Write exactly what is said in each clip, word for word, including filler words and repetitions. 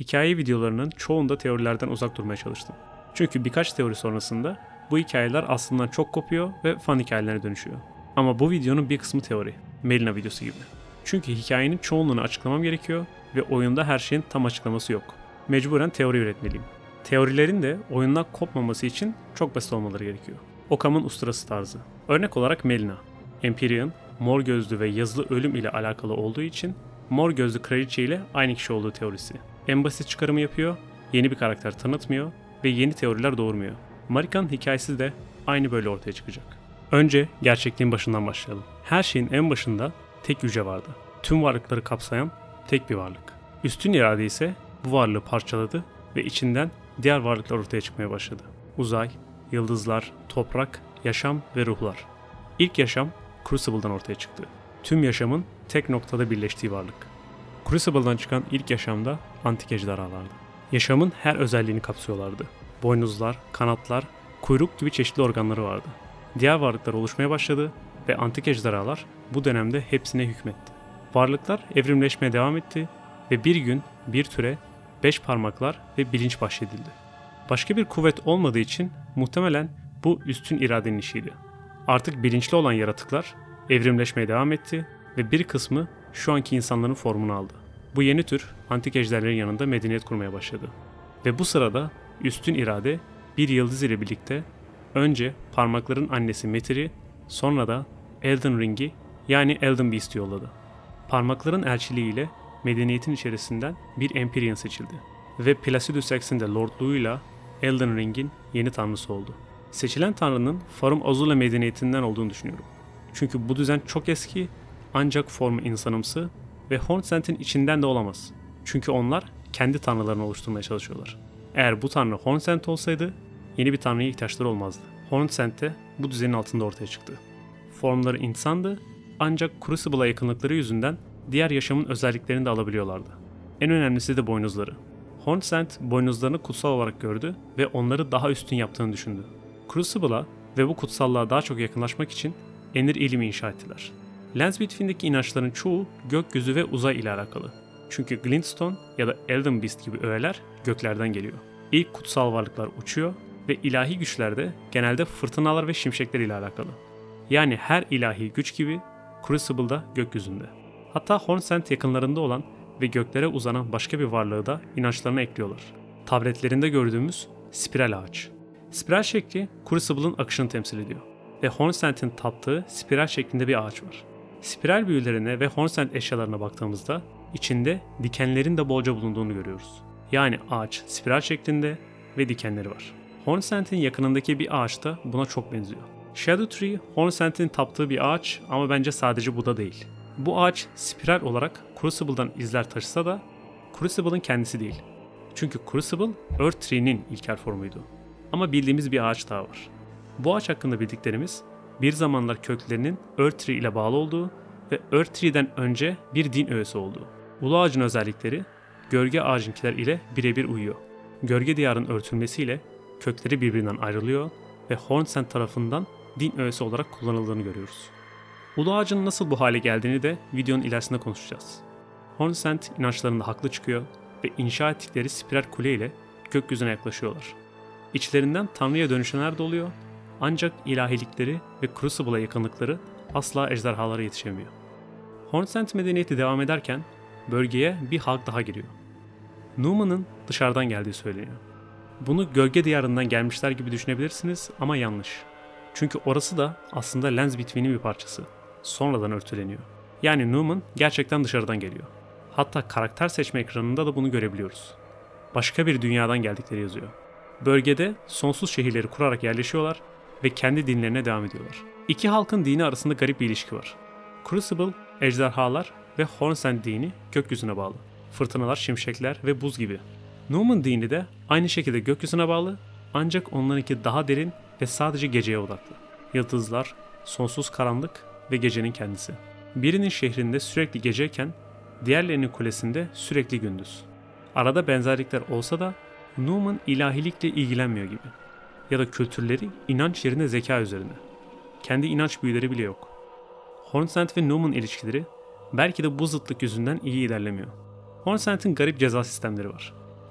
Hikaye videolarının çoğunda teorilerden uzak durmaya çalıştım. Çünkü birkaç teori sonrasında bu hikayeler aslında çok kopuyor ve fan hikayelerine dönüşüyor. Ama bu videonun bir kısmı teori, Melina videosu gibi. Çünkü hikayenin çoğunluğunu açıklamam gerekiyor ve oyunda her şeyin tam açıklaması yok. Mecburen teori üretmeliyim. Teorilerin de oyundan kopmaması için çok basit olmaları gerekiyor. Occam'ın usturası tarzı. Örnek olarak Melina. Empyrean, mor gözlü ve yazılı ölüm ile alakalı olduğu için mor gözlü kraliçe ile aynı kişi olduğu teorisi. En basit çıkarımı yapıyor, yeni bir karakter tanıtmıyor ve yeni teoriler doğurmuyor. Marika'nın hikayesi de aynı böyle ortaya çıkacak. Önce gerçekliğin başından başlayalım. Her şeyin en başında tek yüce vardı. Tüm varlıkları kapsayan tek bir varlık. Üstün irade ise bu varlığı parçaladı ve içinden diğer varlıklar ortaya çıkmaya başladı. Uzay, yıldızlar, toprak, yaşam ve ruhlar. İlk yaşam Crucible'dan ortaya çıktı. Tüm yaşamın tek noktada birleştiği varlık. Crucible'dan çıkan ilk yaşamda antik ejderhalardı. Yaşamın her özelliğini kapsıyorlardı. Boynuzlar, kanatlar, kuyruk gibi çeşitli organları vardı. Diğer varlıklar oluşmaya başladı ve antik ejderhalar bu dönemde hepsine hükmetti. Varlıklar evrimleşmeye devam etti ve bir gün bir türe beş parmaklar ve bilinç bahşedildi. Başka bir kuvvet olmadığı için muhtemelen bu üstün iradenin işiydi. Artık bilinçli olan yaratıklar evrimleşmeye devam etti ve bir kısmı şu anki insanların formunu aldı. Bu yeni tür antik ejderlerin yanında medeniyet kurmaya başladı. Ve bu sırada üstün irade bir yıldız ile birlikte önce parmakların annesi Metir'i, sonra da Elden Ring'i yani Elden Beast'i yolladı. Parmakların elçiliğiyle medeniyetin içerisinden bir Empyrean seçildi ve Placidus X'in de lordluğuyla Elden Ring'in yeni tanrısı oldu. Seçilen tanrının Farum Azula medeniyetinden olduğunu düşünüyorum. Çünkü bu düzen çok eski ancak formu insanımsı ve Hornsent'in içinden de olamaz. Çünkü onlar kendi tanrılarını oluşturmaya çalışıyorlar. Eğer bu tanrı Hornsent olsaydı yeni bir tanrıya ihtiyaçları olmazdı. Hornsent de bu düzenin altında ortaya çıktı. Formları insandı ancak Crucible'a yakınlıkları yüzünden diğer yaşamın özelliklerini de alabiliyorlardı. En önemlisi de boynuzları. Hornsent boynuzlarını kutsal olarak gördü ve onları daha üstün yaptığını düşündü. Crucible'a ve bu kutsallığa daha çok yakınlaşmak için Enir ilimi inşa ettiler. Lands Between'deki inançların çoğu gökyüzü ve uzay ile alakalı. Çünkü Glintstone ya da Elden Beast gibi öğeler göklerden geliyor. İlk kutsal varlıklar uçuyor ve ilahi güçler de genelde fırtınalar ve şimşekler ile alakalı. Yani her ilahi güç gibi Crucible'da gökyüzünde. Hatta Hornsent yakınlarında olan ve göklere uzanan başka bir varlığı da inançlarına ekliyorlar. Tabletlerinde gördüğümüz spiral ağaç. Spiral şekli Crucible'ın akışını temsil ediyor ve Hornsent'in taptığı spiral şeklinde bir ağaç var. Spiral büyülerine ve Hornsent eşyalarına baktığımızda içinde dikenlerin de bolca bulunduğunu görüyoruz. Yani ağaç spiral şeklinde ve dikenleri var. Hornsent'in yakınındaki bir ağaç da buna çok benziyor. Shadow Tree, Hornsent'in taptığı bir ağaç ama bence sadece bu da değil. Bu ağaç spiral olarak Crucible'dan izler taşısa da Crucible'ın kendisi değil. Çünkü Crucible Earth Tree'nin ilkel formuydu. Ama bildiğimiz bir ağaç daha var. Bu ağaç hakkında bildiklerimiz bir zamanlar köklerinin Earth Tree ile bağlı olduğu ve Earth Tree'den önce bir din öğesi olduğu. Ulu ağacın özellikleri gölge ağacınkiler ile birebir uyuyor. Gölge diyarın örtülmesiyle kökleri birbirinden ayrılıyor ve Hornsent tarafından din öğesi olarak kullanıldığını görüyoruz. Ulu ağacın nasıl bu hale geldiğini de videonun ilerisinde konuşacağız. Hornsent inançlarında haklı çıkıyor ve inşa ettikleri spiral kule ile gökyüzüne yaklaşıyorlar. İçlerinden Tanrı'ya dönüşenler de oluyor ancak ilahilikleri ve Crucible'a yakınlıkları asla ejderhalara yetişemiyor. Hornsent medeniyeti devam ederken bölgeye bir halk daha giriyor. Numen'ın dışarıdan geldiği söyleniyor. Bunu gölge diyarından gelmişler gibi düşünebilirsiniz ama yanlış. Çünkü orası da aslında Lands Between'in bir parçası. Sonradan örtüleniyor. Yani Numen gerçekten dışarıdan geliyor. Hatta karakter seçme ekranında da bunu görebiliyoruz. Başka bir dünyadan geldikleri yazıyor. Bölgede sonsuz şehirleri kurarak yerleşiyorlar ve kendi dinlerine devam ediyorlar. İki halkın dini arasında garip bir ilişki var. Crucible, ejderhalar ve Hornsent dini gökyüzüne bağlı. Fırtınalar, şimşekler ve buz gibi. Numen dini de aynı şekilde gökyüzüne bağlı ancak onlarınki daha derin ve sadece geceye odaklı. Yıldızlar, sonsuz karanlık ve gecenin kendisi. Birinin şehrinde sürekli geceyken diğerlerinin kulesinde sürekli gündüz. Arada benzerlikler olsa da Numen ilahilikle ilgilenmiyor gibi. Ya da kültürleri inanç yerine zeka üzerine. Kendi inanç büyüleri bile yok. Hornsent ve Numen ilişkileri belki de bu zıtlık yüzünden iyi ilerlemiyor. Hornsent'in garip ceza sistemleri var.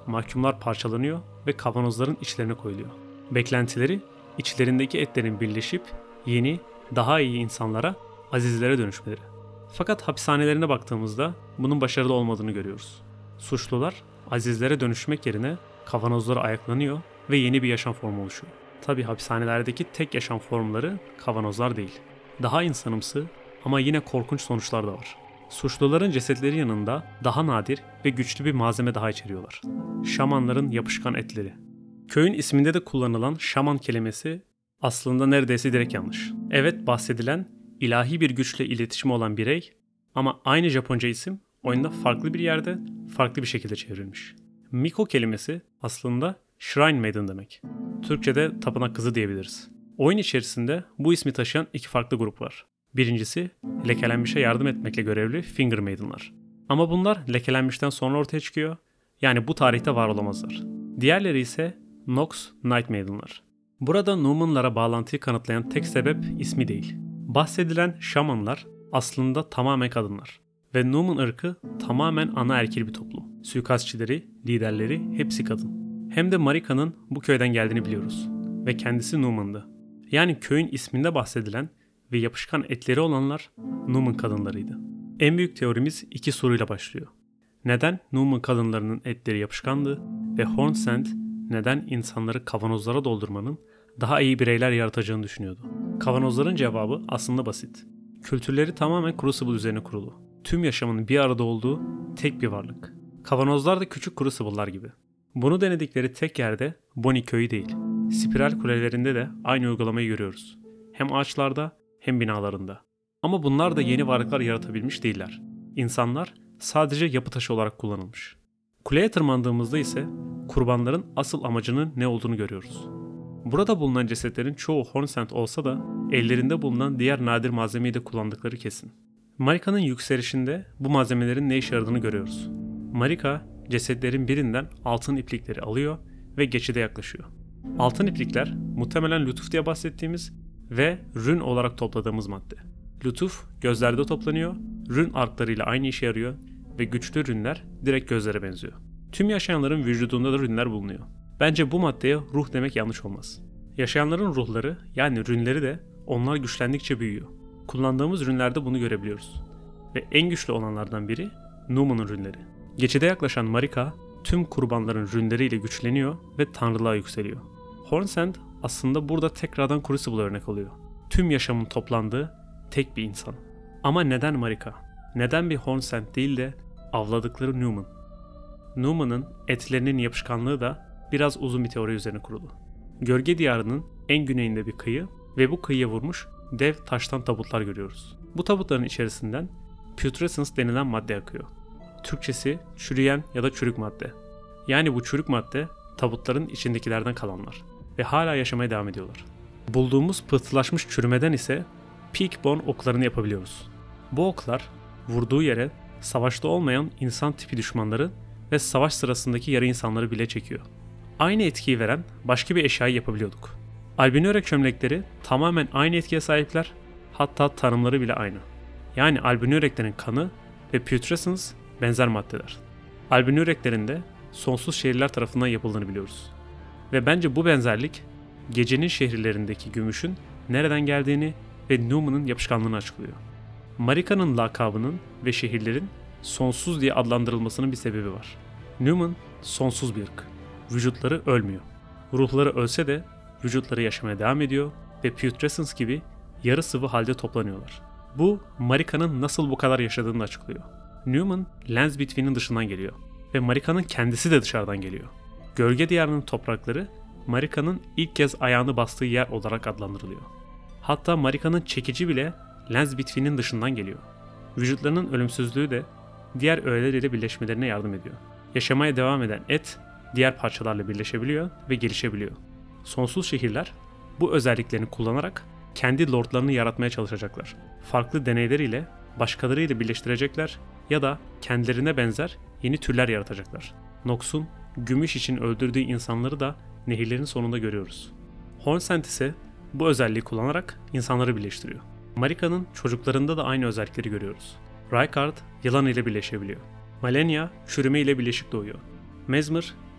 mahkumlar parçalanıyor ve kavanozların içlerine koyuluyor. Beklentileri içlerindeki etlerin birleşip yeni, daha iyi insanlara, azizlere dönüşmeleri. Fakat hapishanelerine baktığımızda bunun başarılı olmadığını görüyoruz. Suçlular azizlere dönüşmek yerine kavanozlara ayaklanıyor ve yeni bir yaşam formu oluşuyor. Tabi hapishanelerdeki tek yaşam formları kavanozlar değil. Daha insanımsı ama yine korkunç sonuçlar da var. Suçluların cesetleri yanında daha nadir ve güçlü bir malzeme daha içeriyorlar. Şamanların yapışkan etleri. Köyün isminde de kullanılan şaman kelimesi aslında neredeyse direkt yanlış. Evet, bahsedilen ilahi bir güçle iletişimi olan birey ama aynı Japonca isim oyunda farklı bir yerde farklı bir şekilde çevrilmiş. Miko kelimesi aslında Shrine Maiden demek. Türkçe'de tapınak kızı diyebiliriz. Oyun içerisinde bu ismi taşıyan iki farklı grup var. Birincisi lekelenmişe yardım etmekle görevli Finger Maiden'lar. Ama bunlar lekelenmişten sonra ortaya çıkıyor. Yani bu tarihte var olamazlar. Diğerleri ise Nox Night Maiden'lar. Burada Numen'lara bağlantıyı kanıtlayan tek sebep ismi değil. Bahsedilen şamanlar aslında tamamen kadınlar. Ve Numen ırkı tamamen anaerkil bir toplum. Suikastçileri, liderleri hepsi kadın. Hem de Marika'nın bu köyden geldiğini biliyoruz. Ve kendisi Numen'dı. Yani köyün isminde bahsedilen ve yapışkan etleri olanlar Numen kadınlarıydı. En büyük teorimiz iki soruyla başlıyor. Neden Numen kadınlarının etleri yapışkandı ve Hornsent neden insanları kavanozlara doldurmanın daha iyi bireyler yaratacağını düşünüyordu? Kavanozların cevabı aslında basit. Kültürleri tamamen Crucible üzerine kurulu. Tüm yaşamın bir arada olduğu tek bir varlık. Kavanozlar da küçük Crucible'lar gibi. Bunu denedikleri tek yerde Bonnie köyü değil. Spiral kulelerinde de aynı uygulamayı görüyoruz. Hem ağaçlarda hem binalarında. Ama bunlar da yeni varlıklar yaratabilmiş değiller. İnsanlar sadece yapı taşı olarak kullanılmış. Kuleye tırmandığımızda ise kurbanların asıl amacının ne olduğunu görüyoruz. Burada bulunan cesetlerin çoğu Hornsent olsa da ellerinde bulunan diğer nadir malzemeyi de kullandıkları kesin. Marika'nın yükselişinde bu malzemelerin ne işe yaradığını görüyoruz. Marika cesetlerin birinden altın iplikleri alıyor ve geçide yaklaşıyor. Altın iplikler muhtemelen lütuf diye bahsettiğimiz ve rün olarak topladığımız madde. Lütuf gözlerde toplanıyor, rün arklarıyla aynı işe yarıyor ve güçlü rünler direkt gözlere benziyor. Tüm yaşayanların vücudunda da rünler bulunuyor. Bence bu maddeye ruh demek yanlış olmaz. Yaşayanların ruhları yani rünleri de onlar güçlendikçe büyüyor. Kullandığımız rünlerde bunu görebiliyoruz. Ve en güçlü olanlardan biri Numen'ın rünleri. Geçide yaklaşan Marika tüm kurbanların rünleriyle güçleniyor ve tanrılığa yükseliyor. Hornsent aslında burada tekrardan Crucible örnek oluyor. Tüm yaşamın toplandığı tek bir insan. Ama neden Marika? Neden bir Hornsent değil de avladıkları Numen? Numen'ın etlerinin yapışkanlığı da biraz uzun bir teori üzerine kurulu. Gölge diyarının en güneyinde bir kıyı ve bu kıyıya vurmuş dev taştan tabutlar görüyoruz. Bu tabutların içerisinden putrescence denilen madde akıyor. Türkçesi çürüyen ya da çürük madde. Yani bu çürük madde tabutların içindekilerden kalanlar ve hala yaşamaya devam ediyorlar. Bulduğumuz pıhtılaşmış çürümeden ise peak bone oklarını yapabiliyoruz. Bu oklar vurduğu yere savaşta olmayan insan tipi düşmanları ve savaş sırasındaki yarı insanları bile çekiyor. Aynı etkiyi veren başka bir eşyayı yapabiliyorduk. Albinörek çömlekleri tamamen aynı etkiye sahipler, hatta tanımları bile aynı. Yani albinöreklerin kanı ve putrescence benzer maddeler. Albinöreklerin de sonsuz şehirler tarafından yapıldığını biliyoruz. Ve bence bu benzerlik gecenin şehirlerindeki gümüşün nereden geldiğini ve Numen'ın yapışkanlığını açıklıyor. Marika'nın lakabının ve şehirlerin sonsuz diye adlandırılmasının bir sebebi var. Numen sonsuz bir ırk. Vücutları ölmüyor. Ruhları ölse de vücutları yaşamaya devam ediyor ve putrescence gibi yarı sıvı halde toplanıyorlar. Bu Marika'nın nasıl bu kadar yaşadığını açıklıyor. Numen, Lens Between'in dışından geliyor ve Marika'nın kendisi de dışarıdan geliyor. Gölge diyarının toprakları Marika'nın ilk kez ayağını bastığı yer olarak adlandırılıyor. Hatta Marika'nın çekici bile Lens Between'in dışından geliyor. Vücutlarının ölümsüzlüğü de diğer öğeler ile birleşmelerine yardım ediyor. Yaşamaya devam eden et diğer parçalarla birleşebiliyor ve gelişebiliyor. Sonsuz şehirler bu özelliklerini kullanarak kendi lordlarını yaratmaya çalışacaklar. Farklı deneyleriyle başkalarıyla birleştirecekler ya da kendilerine benzer yeni türler yaratacaklar. Nox'un gümüş için öldürdüğü insanları da nehirlerin sonunda görüyoruz. Hornsent ise bu özelliği kullanarak insanları birleştiriyor. Marika'nın çocuklarında da aynı özellikleri görüyoruz. Rykard yılan ile birleşebiliyor. Malenia çürüme ile birleşik doğuyor. Mesmer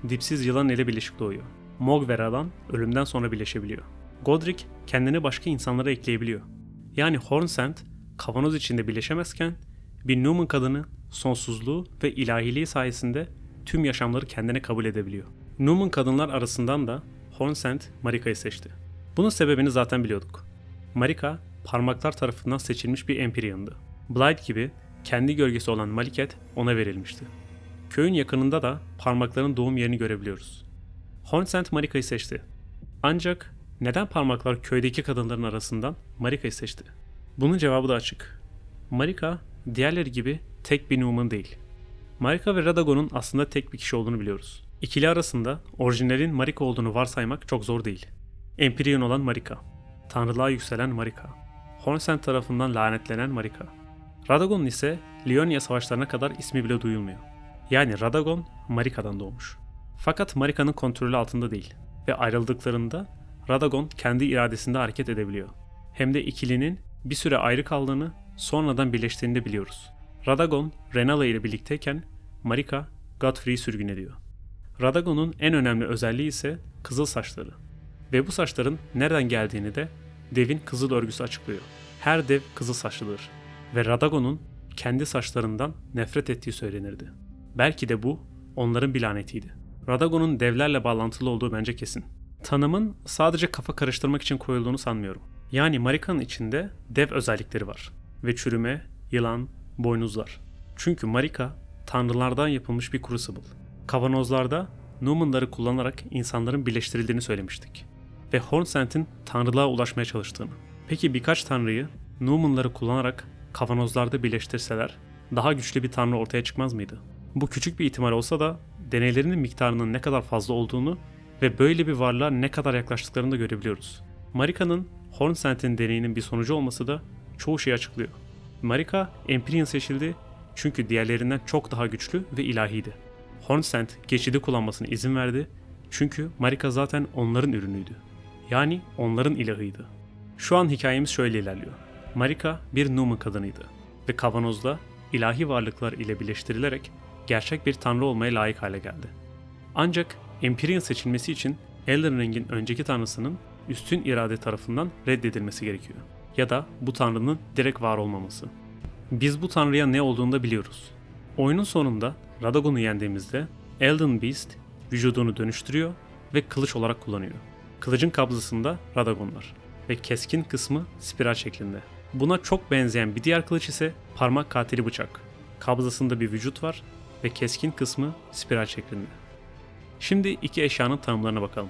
dipsiz yılan ile birleşik doğuyor. Mog ve Radan ölümden sonra birleşebiliyor. Godric kendini başka insanlara ekleyebiliyor. Yani Hornsent kavanoz içinde birleşemezken bir Numen kadını sonsuzluğu ve ilahiliği sayesinde tüm yaşamları kendine kabul edebiliyor. Numen kadınlar arasından da Hornsent Marika'yı seçti. Bunun sebebini zaten biliyorduk. Marika parmaklar tarafından seçilmiş bir Empyrean'dı. Blight gibi kendi gölgesi olan Maliket ona verilmişti. Köyün yakınında da parmakların doğum yerini görebiliyoruz. Hornsent Marika'yı seçti. Ancak neden parmaklar köydeki kadınların arasından Marika'yı seçti? Bunun cevabı da açık. Marika diğerleri gibi tek bir Numen değil. Marika ve Radagon'un aslında tek bir kişi olduğunu biliyoruz. İkili arasında orijinalin Marika olduğunu varsaymak çok zor değil. Empyrean olan Marika, tanrılığa yükselen Marika, Hornsent tarafından lanetlenen Marika. Radagon'un ise Liurnia savaşlarına kadar ismi bile duyulmuyor. Yani Radagon Marika'dan doğmuş. Fakat Marika'nın kontrolü altında değil ve ayrıldıklarında Radagon kendi iradesinde hareket edebiliyor. Hem de ikilinin bir süre ayrı kaldığını, sonradan birleştiğini de biliyoruz. Radagon, Renala ile birlikteyken Marika, Godfrey'i sürgün ediyor. Radagon'un en önemli özelliği ise kızıl saçları. Ve bu saçların nereden geldiğini de devin kızıl örgüsü açıklıyor. Her dev kızıl saçlıdır ve Radagon'un kendi saçlarından nefret ettiği söylenirdi. Belki de bu onların bir lanetiydi. Radagon'un devlerle bağlantılı olduğu bence kesin. Tanımın sadece kafa karıştırmak için koyulduğunu sanmıyorum. Yani Marika'nın içinde dev özellikleri var. Ve çürüme, yılan, boynuzlar. Çünkü Marika tanrılardan yapılmış bir crucible. Kavanozlarda Numen'ları kullanarak insanların birleştirildiğini söylemiştik. Ve Hornsent'in tanrılığa ulaşmaya çalıştığını. Peki birkaç tanrıyı Numen'ları kullanarak kavanozlarda birleştirseler daha güçlü bir tanrı ortaya çıkmaz mıydı? Bu küçük bir ihtimal olsa da deneylerinin miktarının ne kadar fazla olduğunu ve böyle bir varlığa ne kadar yaklaştıklarını da görebiliyoruz. Marika'nın Hornsent'in deneyinin bir sonucu olması da çoğu şeyi açıklıyor. Marika, Empyrean seçildi çünkü diğerlerinden çok daha güçlü ve ilahiydi. Hornsent geçidi kullanmasına izin verdi çünkü Marika zaten onların ürünüydü. Yani onların ilahıydı. Şu an hikayemiz şöyle ilerliyor. Marika bir Numen kadınıydı ve kavanozda ilahi varlıklar ile birleştirilerek gerçek bir tanrı olmaya layık hale geldi. Ancak Empyrean seçilmesi için Elden Ring'in önceki tanrısının üstün irade tarafından reddedilmesi gerekiyor. Ya da bu tanrının direkt var olmaması. Biz bu tanrıya ne olduğunu da biliyoruz. Oyunun sonunda Radagon'u yendiğimizde Elden Beast vücudunu dönüştürüyor ve kılıç olarak kullanıyor. Kılıcın kabzasında Radagon var ve keskin kısmı spiral şeklinde. Buna çok benzeyen bir diğer kılıç ise parmak katili bıçak. Kabzasında bir vücut var ve keskin kısmı spiral şeklinde. Şimdi iki eşyanın tanımlarına bakalım.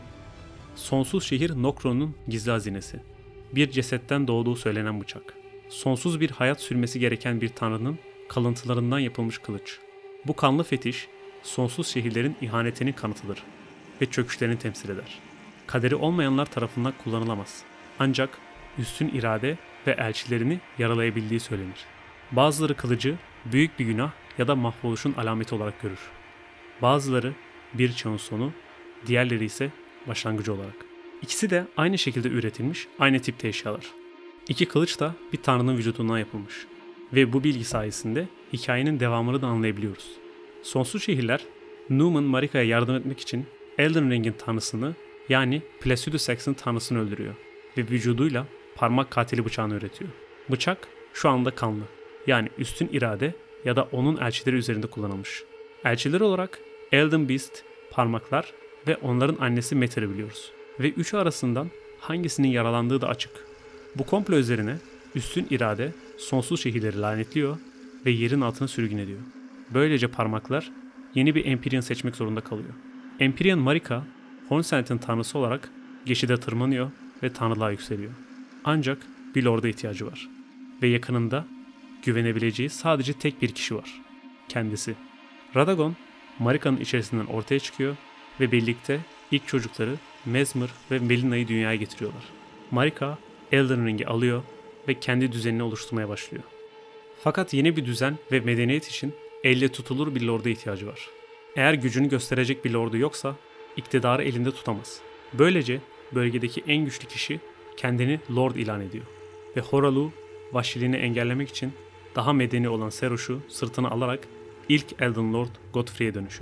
Sonsuz şehir Nokron'un gizli hazinesi. Bir cesetten doğduğu söylenen bıçak. Sonsuz bir hayat sürmesi gereken bir tanrının kalıntılarından yapılmış kılıç. Bu kanlı fetiş, sonsuz şehirlerin ihanetinin kanıtıdır ve çöküşlerini temsil eder. Kaderi olmayanlar tarafından kullanılamaz. Ancak üstün irade ve elçilerini yaralayabildiği söylenir. Bazıları kılıcı büyük bir günah ya da mahvoluşun alameti olarak görür. Bazıları bir çağın sonu, diğerleri ise başlangıcı olarak. İkisi de aynı şekilde üretilmiş, aynı tipte eşyalar. İki kılıç da bir tanrının vücudundan yapılmış. Ve bu bilgi sayesinde hikayenin devamını da anlayabiliyoruz. Sonsuz şehirler, Numen Marika'ya yardım etmek için Elden Ring'in tanrısını yani Placidus Sax'ın tanrısını öldürüyor ve vücuduyla parmak katili bıçağını üretiyor. Bıçak şu anda kanlı, yani üstün irade ya da onun elçileri üzerinde kullanılmış. Elçileri olarak Elden Beast, parmaklar ve onların annesi Meter'i biliyoruz. Ve üçü arasından hangisinin yaralandığı da açık. Bu komplo üzerine üstün irade sonsuz şehirleri lanetliyor ve yerin altına sürgün ediyor. Böylece parmaklar yeni bir Empyrean seçmek zorunda kalıyor. Empyrean Marika, Hornsent'in tanrısı olarak geçide tırmanıyor ve tanrılığa yükseliyor. Ancak bir lorda ihtiyacı var. Ve yakınında güvenebileceği sadece tek bir kişi var. Kendisi. Radagon, Marika'nın içerisinden ortaya çıkıyor ve birlikte ilk çocukları Mezmir ve Melina'yı dünyaya getiriyorlar. Marika, Elden Ring'i alıyor ve kendi düzenini oluşturmaya başlıyor. Fakat yeni bir düzen ve medeniyet için elle tutulur bir lorda ihtiyacı var. Eğer gücünü gösterecek bir lordu yoksa iktidarı elinde tutamaz. Böylece bölgedeki en güçlü kişi kendini lord ilan ediyor. Ve Horalu vahşiliğini engellemek için daha medeni olan Seroş'u sırtına alarak ilk Elden Lord Godfrey'e dönüşüyor.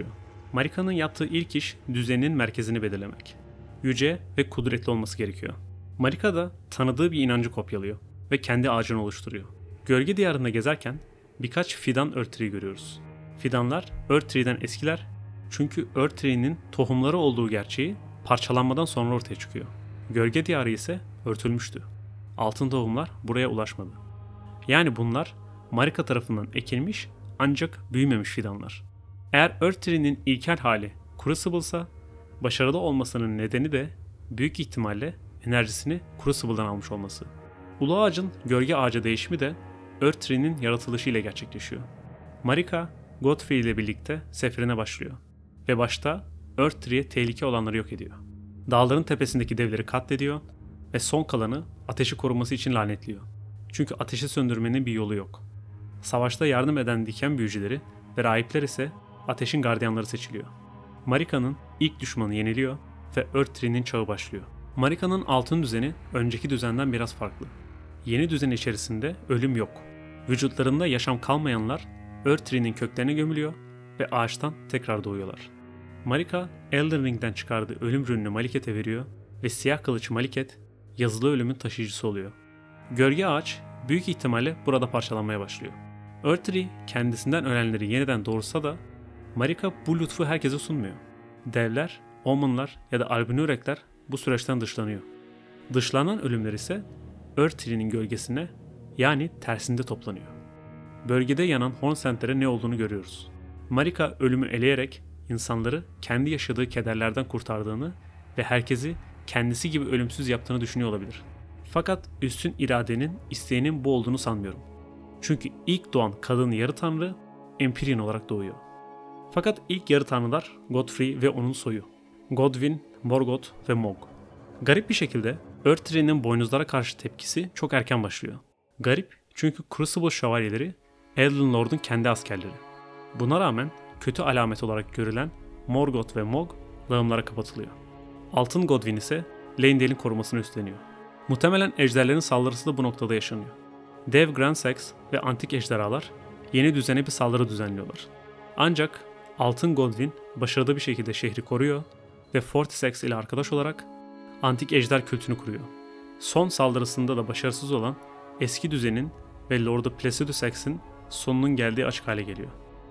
Marika'nın yaptığı ilk iş düzeninin merkezini belirlemek. Yüce ve kudretli olması gerekiyor. Marika da tanıdığı bir inancı kopyalıyor ve kendi ağacını oluşturuyor. Gölge diyarında gezerken birkaç fidan Earth Tree görüyoruz. Fidanlar Earth Tree'den eskiler çünkü Earth Tree'nin tohumları olduğu gerçeği parçalanmadan sonra ortaya çıkıyor. Gölge diyarı ise örtülmüştü. Altın tohumlar buraya ulaşmadı. Yani bunlar Marika tarafından ekilmiş ancak büyümemiş fidanlar. Eğer Earth Tree'nin ilkel hali Crucible'sa, başarılı olmasının nedeni de büyük ihtimalle enerjisini Crucible'dan almış olması. Ulu ağacın gölge ağaca değişimi de Earth Tree'nin yaratılışı ile gerçekleşiyor. Marika, Godfrey ile birlikte seferine başlıyor ve başta Earth Tree'ye tehlike olanları yok ediyor. Dağların tepesindeki devleri katlediyor ve son kalanı ateşi koruması için lanetliyor. Çünkü ateşi söndürmenin bir yolu yok. Savaşta yardım eden diken büyücüleri ve rahipler ise ateşin gardiyanları seçiliyor. Marika'nın ilk düşmanı yeniliyor ve Earth Tree'nin çağı başlıyor. Marika'nın altın düzeni önceki düzenden biraz farklı. Yeni düzen içerisinde ölüm yok. Vücutlarında yaşam kalmayanlar Earth Tree'nin köklerine gömülüyor ve ağaçtan tekrar doğuyorlar. Marika, Elden Ring'den çıkardığı ölüm rününü Maliket'e veriyor ve siyah kılıç Maliket, yazılı ölümün taşıyıcısı oluyor. Gölge ağaç büyük ihtimalle burada parçalanmaya başlıyor. Earth Tree kendisinden ölenleri yeniden doğursa da Marika bu lütfu herkese sunmuyor. Devler, Omen'lar ya da Albinauriekler bu süreçten dışlanıyor. Dışlanan ölümler ise Earth Tree'nin gölgesine yani tersinde toplanıyor. Bölgede yanan Horn Sentler'e ne olduğunu görüyoruz. Marika ölümü eleyerek insanları kendi yaşadığı kederlerden kurtardığını ve herkesi kendisi gibi ölümsüz yaptığını düşünüyor olabilir. Fakat üstün iradenin isteğinin bu olduğunu sanmıyorum. Çünkü ilk doğan kadın yarı tanrı Empyrean olarak doğuyor. Fakat ilk yarı tanrılar Godfrey ve onun soyu. Godwyn, Morgoth ve Mog. Garip bir şekilde Earth Tree'nin boynuzlara karşı tepkisi çok erken başlıyor. Garip çünkü Crucible şövalyeleri Elden Lord'un kendi askerleri. Buna rağmen kötü alamet olarak görülen Morgoth ve Mog lağımlara kapatılıyor. Altın Godwyn ise Leyndale'in korumasını üstleniyor. Muhtemelen ejderlerin saldırısı da bu noktada yaşanıyor. Dev Gransex ve antik ejderhalar yeni düzene bir saldırı düzenliyorlar. Ancak Altın Godwyn başarılı bir şekilde şehri koruyor ve Fortisex ile arkadaş olarak antik ejder kültünü kuruyor. Son saldırısında da başarısız olan eski düzenin ve Lord'u Placidusex'in sonunun geldiği açık hale geliyor.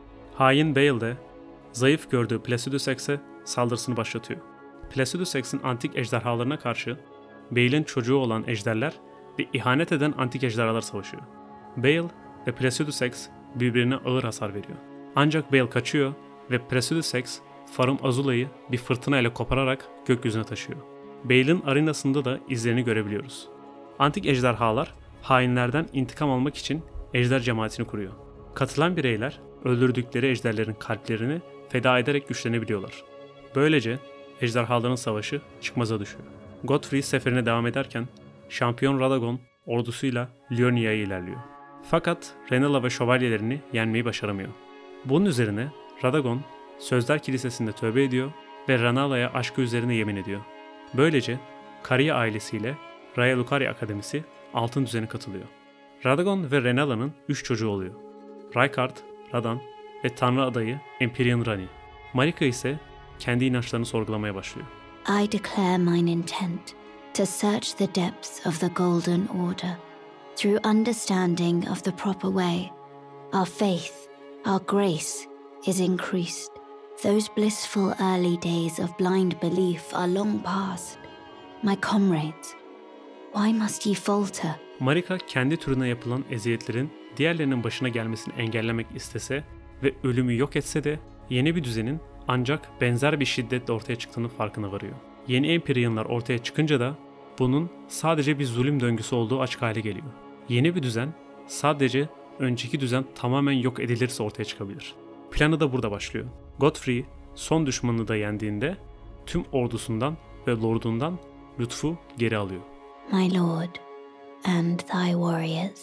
Hain Bale de zayıf gördüğü Placidusex'e saldırısını başlatıyor. Placidusex'in antik ejderhalarına karşı Bale'in çocuğu olan ejderler ve ihanet eden antik ejderhalar savaşıyor. Bale ve Placidusex birbirine ağır hasar veriyor. Ancak Bale kaçıyor ve Placidusex Farum Azula'yı bir fırtına ile kopararak gökyüzüne taşıyor. Bale'in arenasında da izlerini görebiliyoruz. Antik ejderhalar hainlerden intikam almak için ejder cemaatini kuruyor. Katılan bireyler öldürdükleri ejderlerin kalplerini feda ederek güçlenebiliyorlar. Böylece ejderhaların savaşı çıkmaza düşüyor. Godfrey seferine devam ederken şampiyon Radagon ordusuyla Liurnia'ya ilerliyor. Fakat Rennala ve şövalyelerini yenmeyi başaramıyor. Bunun üzerine Radagon Sözler Kilisesi'nde tövbe ediyor ve Rennala'ya aşkı üzerine yemin ediyor. Böylece Caria ailesiyle Raya Lucaria Akademisi altın düzene katılıyor. Radagon ve Rennala'nın üç çocuğu oluyor. Rykard, Radan ve Tanrı adayı Empyrean Rani. Marika ise kendi inançlarını sorgulamaya başlıyor. I declare mine intent to search the depths of the Golden Order. Through understanding of the proper way, our faith, our grace is increased. Those blissful early days of blind belief are long past. My comrades, why must ye falter? Marika kendi türüne yapılan eziyetlerin diğerlerinin başına gelmesini engellemek istese ve ölümü yok etse de yeni bir düzenin ancak benzer bir şiddetle ortaya çıktığının farkına varıyor. Yeni Empyreanlar ortaya çıkınca da bunun sadece bir zulüm döngüsü olduğu açık hale geliyor. Yeni bir düzen sadece önceki düzen tamamen yok edilirse ortaya çıkabilir. Planı da burada başlıyor. Godfrey son düşmanını da yendiğinde tüm ordusundan ve lordundan lütfu geri alıyor. My lord and thy warriors,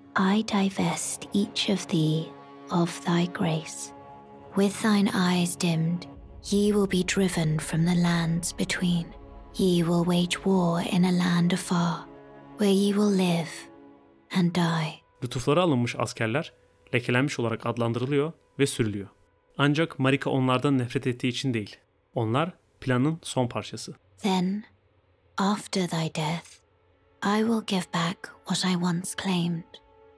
I divest each of thee of thy grace. With thine eyes dimmed, ye will be driven from the lands between. Ye will wage war in a land afar, where ye will live and die. Lütuflara alınmış askerler lekelenmiş olarak adlandırılıyor ve sürülüyor. Ancak Marika onlardan nefret ettiği için değil. Onlar planın son parçası. Then, after thy death, I will give back what I once claimed,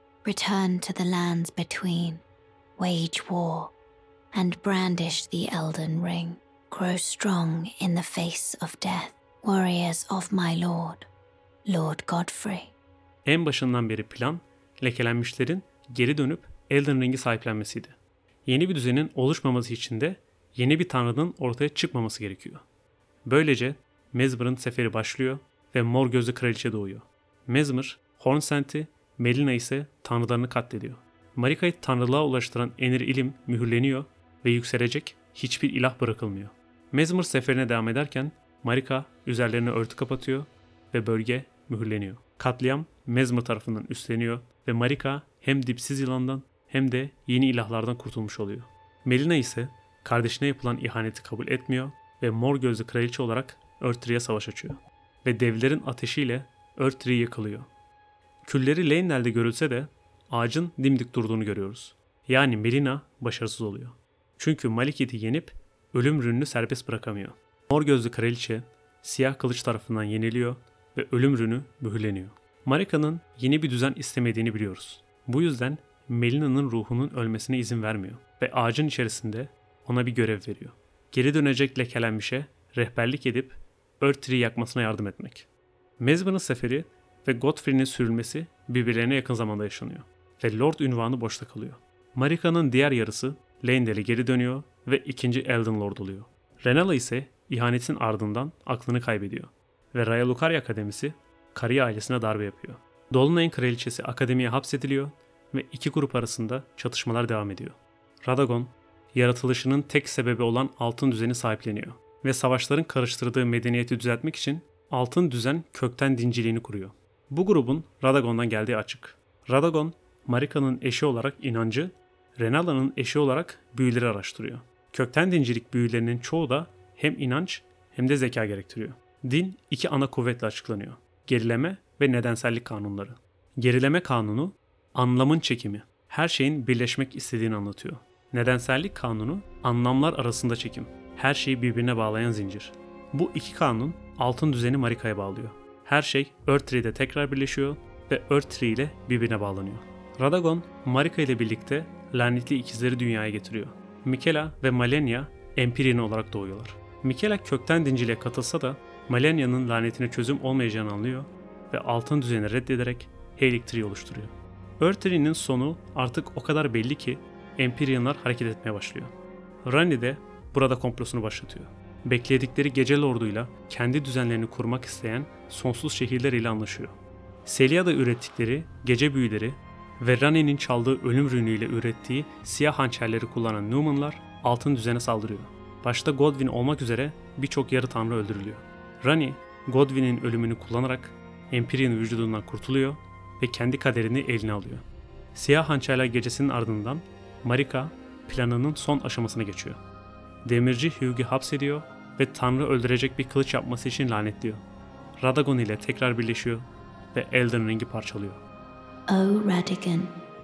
return to the lands between, wage war, and brandish the Elden Ring. Grow strong in the face of death, warriors of my lord, Lord Godfrey. En başından beri plan, lekelenmişlerin geri dönüp Elden Ring'i sahiplenmesiydi. Yeni bir düzenin oluşmaması için de yeni bir tanrının ortaya çıkmaması gerekiyor. Böylece Mezmur'un seferi başlıyor ve mor gözlü kraliçe doğuyor. Mezmur, Hornsent'i, Melina ise tanrılarını katlediyor. Marika'yı tanrılığa ulaştıran Enir ilim mühürleniyor ve yükselecek hiçbir ilah bırakılmıyor. Mezmur seferine devam ederken Marika üzerlerine örtü kapatıyor ve bölge mühürleniyor. Katliam Mezmur tarafından üstleniyor ve Marika hem dipsiz yılandan hem de yeni ilahlardan kurtulmuş oluyor. Melina ise kardeşine yapılan ihaneti kabul etmiyor ve mor gözlü kraliçe olarak Erdtree'ye savaş açıyor. Ve devlerin ateşiyle Erdtree yıkılıyor. Külleri Leyndell'de görülse de ağacın dimdik durduğunu görüyoruz. Yani Melina başarısız oluyor. Çünkü Maliketh'i yenip ölüm rününü serbest bırakamıyor. Mor gözlü kraliçe siyah kılıç tarafından yeniliyor ve ölüm rünü mühürleniyor. Marika'nın yeni bir düzen istemediğini biliyoruz. Bu yüzden Melina'nın ruhunun ölmesine izin vermiyor ve ağacın içerisinde ona bir görev veriyor. Geri dönecek lekelenmişe rehberlik edip Erdtree'yi yakmasına yardım etmek. Mezmur'un seferi ve Godfrey'nin sürülmesi birbirlerine yakın zamanda yaşanıyor ve Lord unvanı boşta kalıyor. Marika'nın diğer yarısı Leyndell'e geri dönüyor ve ikinci Elden Lord oluyor. Renala ise ihanetin ardından aklını kaybediyor ve Raya Lucaria Akademisi Caria ailesine darbe yapıyor. Dolunay'ın kraliçesi akademiye hapsediliyor ve iki grup arasında çatışmalar devam ediyor. Radagon, yaratılışının tek sebebi olan altın düzeni sahipleniyor ve savaşların karıştırdığı medeniyeti düzeltmek için altın düzen kökten dinciliğini kuruyor. Bu grubun Radagon'dan geldiği açık. Radagon, Marika'nın eşi olarak inancı, Renala'nın eşi olarak büyüleri araştırıyor. Kökten dincilik büyülerinin çoğu da hem inanç hem de zeka gerektiriyor. Din iki ana kuvvetle açıklanıyor. Gerileme ve nedensellik kanunları. Gerileme kanunu, anlamın çekimi. Her şeyin birleşmek istediğini anlatıyor. Nedensellik kanunu, anlamlar arasında çekim. Her şeyi birbirine bağlayan zincir. Bu iki kanun altın düzeni Marika'ya bağlıyor. Her şey Erdtree'de tekrar birleşiyor ve Erdtree ile birbirine bağlanıyor. Radagon, Marika ile birlikte lanetli ikizleri dünyaya getiriyor. Miquella ve Malenia Empyrean olarak doğuyorlar. Miquella kökten dinciliğe katılsa da Malenia'nın lanetine çözüm olmayacağını anlıyor ve altın düzeni reddederek Haligtree oluşturuyor. Erdtree'nin sonu artık o kadar belli ki Empyreanlar hareket etmeye başlıyor. Ranni de burada komplosunu başlatıyor. Bekledikleri gece lorduyla kendi düzenlerini kurmak isteyen sonsuz şehirler ile anlaşıyor. Celia'da ürettikleri gece büyüleri ve Ranni'nin çaldığı ölüm rünüyle ürettiği siyah hançerleri kullanan Numenlar altın düzene saldırıyor. Başta Godwyn olmak üzere birçok yarı tanrı öldürülüyor. Ranni, Godwyn'in ölümünü kullanarak Empyrean vücudundan kurtuluyor ve kendi kaderini eline alıyor. Siyah hançerler gecesinin ardından Marika planının son aşamasına geçiyor. Demirci Hugh'u hapsediyor ve Tanrı öldürecek bir kılıç yapması için lanetliyor. Radagon ile tekrar birleşiyor ve Elden Ring'i parçalıyor. O Radagon,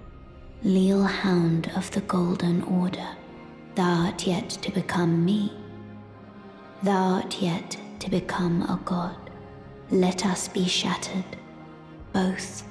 leal hound of the Golden Order, thou art yet to become me. Thou art yet to become a god. Let us be shattered, both.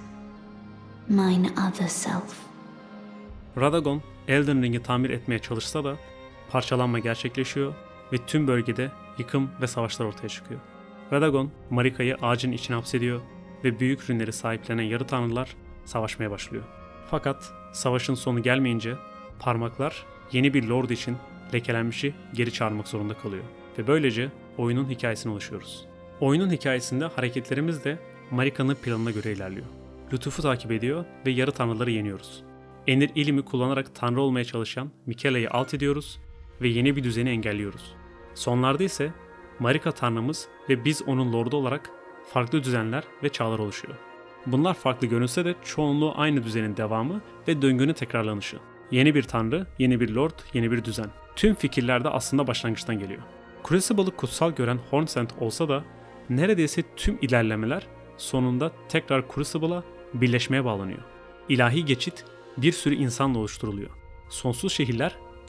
Mine other self. Radagon, Elden Ring'i tamir etmeye çalışsa da parçalanma gerçekleşiyor ve tüm bölgede yıkım ve savaşlar ortaya çıkıyor. Radagon, Marika'yı ağacın içine hapsediyor ve büyük rünleri sahiplenen yarı tanrılar savaşmaya başlıyor. Fakat savaşın sonu gelmeyince parmaklar yeni bir lord için lekelenmişi geri çağırmak zorunda kalıyor. Ve böylece oyunun hikayesine ulaşıyoruz. Oyunun hikayesinde hareketlerimiz de Marika'nın planına göre ilerliyor. Lütuf'u takip ediyor ve yarı tanrıları yeniyoruz. Enir ilimi kullanarak tanrı olmaya çalışan Miquella'yı alt ediyoruz ve yeni bir düzeni engelliyoruz. Sonlarda ise Marika tanrımız ve biz onun lordu olarak farklı düzenler ve çağlar oluşuyor. Bunlar farklı görünse de çoğunluğu aynı düzenin devamı ve döngünün tekrarlanışı. Yeni bir tanrı, yeni bir lord, yeni bir düzen. Tüm fikirler de aslında başlangıçtan geliyor. Crucible'ı kutsal gören Hornsent olsa da neredeyse tüm ilerlemeler sonunda tekrar Crucible'a birleşmeye bağlanıyor. İlahi geçit bir sürü insanla oluşturuluyor. Sonsuz şehirler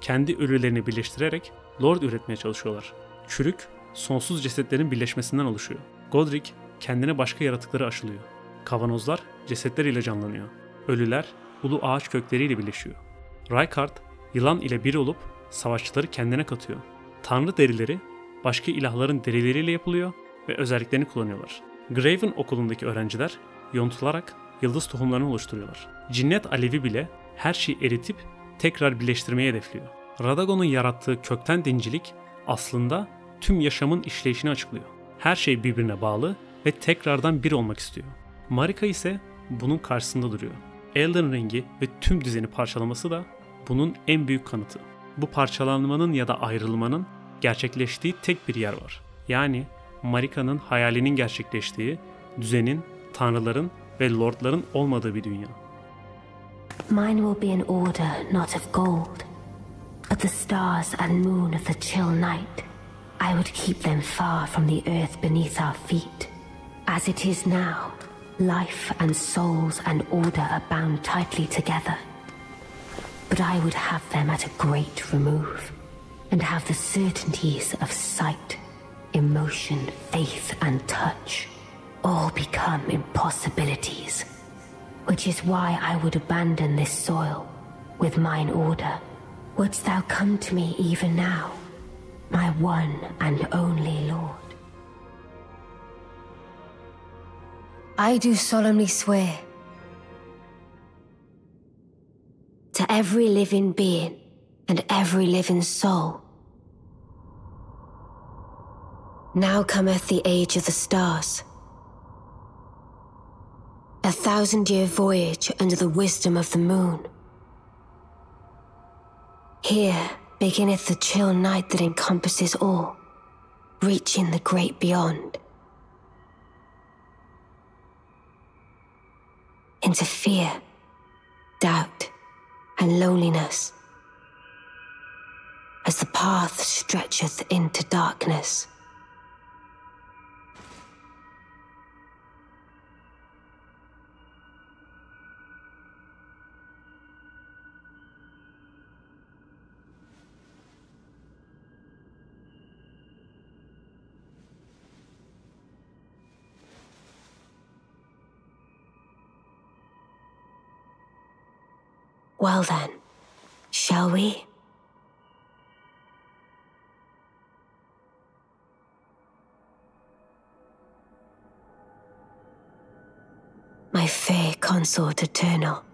kendi ölülerini birleştirerek Lord üretmeye çalışıyorlar. Çürük, sonsuz cesetlerin birleşmesinden oluşuyor. Godric kendine başka yaratıkları aşılıyor. Kavanozlar cesetler ile canlanıyor. Ölüler ulu ağaç kökleriyle birleşiyor. Rykard yılan ile bir olup savaşçıları kendine katıyor. Tanrı derileri başka ilahların derileriyle yapılıyor ve özelliklerini kullanıyorlar. Graven okulundaki öğrenciler yontularak yıldız tohumlarını oluşturuyorlar. Cinnet alevi bile her şeyi eritip tekrar birleştirmeyi hedefliyor. Radagon'un yarattığı kökten dincilik aslında tüm yaşamın işleyişini açıklıyor. Her şey birbirine bağlı ve tekrardan bir olmak istiyor. Marika ise bunun karşısında duruyor. Elden Ring'i ve tüm düzeni parçalaması da bunun en büyük kanıtı. Bu parçalanmanın ya da ayrılmanın gerçekleştiği tek bir yer var. Yani Marika'nın hayalinin gerçekleştiği, düzenin, tanrıların ve lordların olmadığı bir dünya. Mine will be an order not of gold, but the stars and moon of the chill night. I would keep them far from the earth beneath our feet. As it is now, life and souls and order are bound tightly together. But I would have them at a great remove, and have the certainties of sight, emotion, faith, and touch all become impossibilities. Which is why I would abandon this soil with mine order. Wouldst thou come to me even now, my one and only Lord? I do solemnly swear to every living being and every living soul. Now cometh the age of the stars, a thousand-year voyage under the wisdom of the moon. Here beginneth the chill night that encompasses all, reaching the great beyond. Into fear, doubt, and loneliness, as the path stretcheth into darkness. Well then, shall we? My fair consort eternal,